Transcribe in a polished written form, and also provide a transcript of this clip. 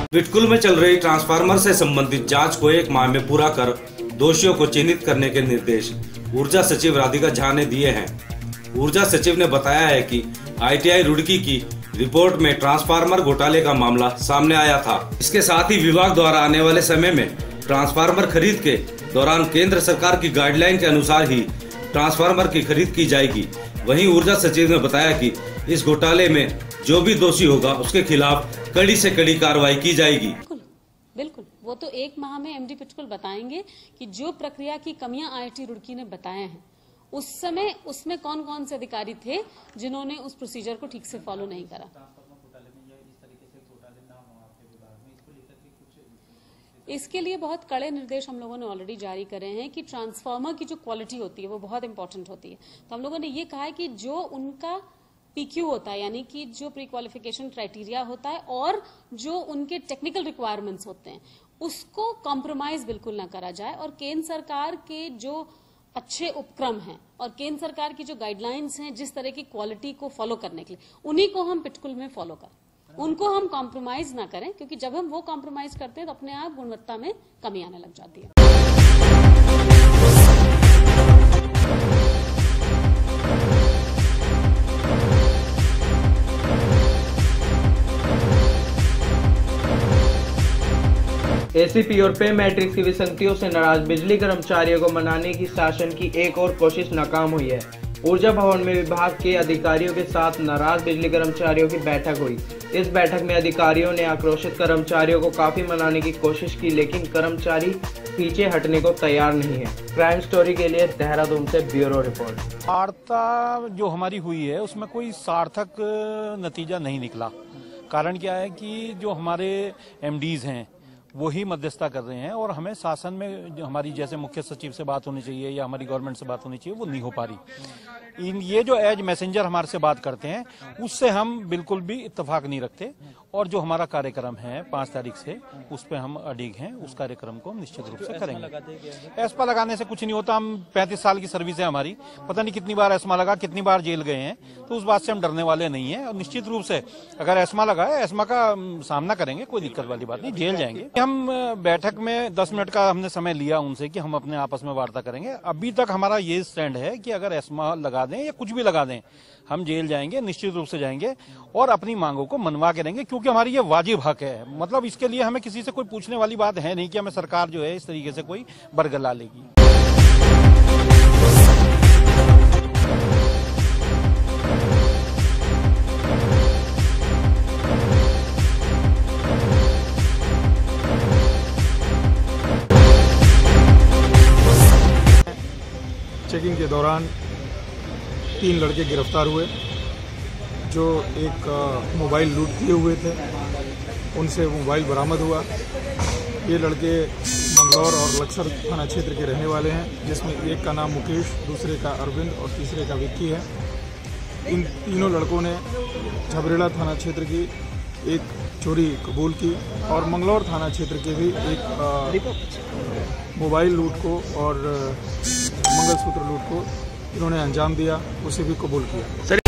पिटकुल में चल रही ट्रांसफार्मर से संबंधित जांच को 1 माह में पूरा कर दोषियों को चिन्हित करने के निर्देश ऊर्जा सचिव राधिका झा ने दिए हैं। ऊर्जा सचिव ने बताया है कि ITI रुड़की की रिपोर्ट में ट्रांसफार्मर घोटाले का मामला सामने आया था। इसके साथ ही विभाग द्वारा आने वाले समय में ट्रांसफार्मर खरीद के दौरान केंद्र सरकार की गाइडलाइन के अनुसार ही ट्रांसफार्मर की खरीद की जाएगी। वहीं ऊर्जा सचिव ने बताया कि इस घोटाले में जो भी दोषी होगा उसके खिलाफ कड़ी से कड़ी कार्रवाई की जाएगी। बिल्कुल, वो तो 1 माह में MD पिटकुल बताएंगे कि जो प्रक्रिया की कमियां IIT रुड़की ने बताए हैं उस समय उसमें कौन कौन से अधिकारी थे जिन्होंने उस प्रोसीजर को ठीक से फॉलो नहीं करा। इसके लिए बहुत कड़े निर्देश हम लोगों ने ऑलरेडी जारी करे हैं कि ट्रांसफार्मर की जो क्वालिटी होती है वो बहुत इंपॉर्टेंट होती है। तो हम लोगों ने ये कहा है कि जो उनका PQ होता है यानी कि जो प्री क्वालिफिकेशन क्राइटेरिया होता है और जो उनके टेक्निकल रिक्वायरमेंट्स होते हैं उसको कॉम्प्रोमाइज बिल्कुल ना करा जाए और केंद्र सरकार के जो अच्छे उपक्रम हैं और केंद्र सरकार की जो गाइडलाइंस हैं जिस तरह की क्वालिटी को फॉलो करने के लिए उन्हीं को हम पिटकुल में फॉलो करें, उनको हम कॉम्प्रोमाइज ना करें, क्योंकि जब हम वो कॉम्प्रोमाइज करते हैं तो अपने आप गुणवत्ता में कमी आने लग जाती है। ACP और पे मैट्रिक्स की विसंगतियों से नाराज बिजली कर्मचारियों को मनाने की शासन की एक और कोशिश नाकाम हुई है। ऊर्जा भवन में विभाग के अधिकारियों के साथ नाराज बिजली कर्मचारियों की बैठक हुई। इस बैठक में अधिकारियों ने आक्रोशित कर्मचारियों को काफी मनाने की कोशिश की, लेकिन कर्मचारी पीछे हटने को तैयार नहीं है। क्राइम स्टोरी के लिए देहरादून से ब्यूरो रिपोर्ट। वार्ता जो हमारी हुई है उसमें कोई सार्थक नतीजा नहीं निकला। कारण क्या है कि जो हमारे MDs हैं वो ही मध्यस्थता कर रहे हैं और हमें शासन में जो हमारी जैसे मुख्य सचिव से बात होनी चाहिए या हमारी गवर्नमेंट से बात होनी चाहिए वो नहीं हो पा रही। ये जो एज मैसेंजर हमारे से बात करते हैं उससे हम बिल्कुल भी इत्तेफाक नहीं रखते और जो हमारा कार्यक्रम है 5 तारीख से उस पर हम अडिग हैं। उस कार्यक्रम को हम निश्चित रूप से करेंगे। एस्मा लगाने से कुछ नहीं होता। हम 35 साल की सर्विस है हमारी, पता नहीं कितनी बार एस्मा लगा, कितनी बार जेल गए हैं, तो उस बात से हम डरने वाले नहीं है। और निश्चित रूप से अगर एस्मा लगा है एस्मा का सामना करेंगे, कोई दिक्कत वाली बात नहीं, जेल जाएंगे। हम बैठक में 10 मिनट का हमने समय लिया उनसे कि हम अपने आपस में वार्ता करेंगे। अभी तक हमारा ये स्टैंड है कि अगर एस्मा लगा दें या कुछ भी लगा दें हम जेल जाएंगे, निश्चित रूप से जाएंगे और अपनी मांगों को मनवा के रहेंगे, क्योंकि हमारी ये वाजिब हक है। मतलब इसके लिए हमें किसी से कोई पूछने वाली बात है नहीं कि हमें सरकार जो है इस तरीके से कोई बरगला लेगी। चेकिंग के दौरान 3 लड़के गिरफ्तार हुए जो एक मोबाइल लूट किए हुए थे, उनसे मोबाइल बरामद हुआ। ये लड़के मंगलौर और लक्सर थाना क्षेत्र के रहने वाले हैं, जिसमें एक का नाम मुकेश, दूसरे का अरविंद और तीसरे का विक्की है। इन तीनों लड़कों ने झबरेड़ा थाना क्षेत्र की एक चोरी कबूल की और मंगलौर थाना क्षेत्र के भी एक मोबाइल लूट को और मंगलसूत्र लूट को इन्होंने अंजाम दिया, उसे भी कबूल किया।